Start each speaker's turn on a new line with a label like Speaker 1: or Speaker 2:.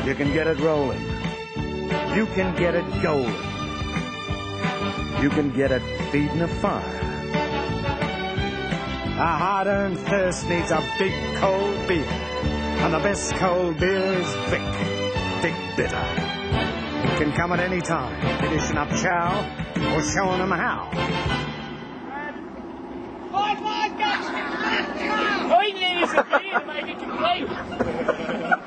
Speaker 1: You can get it rolling. You can get it going. You can get it feeding a fire. A hard-earned thirst needs a big cold beer. And the best cold beer is Vic Bitter. It can come at any time, finishing up chow or showing them how.
Speaker 2: Five, guys! I need a beer to make it complete.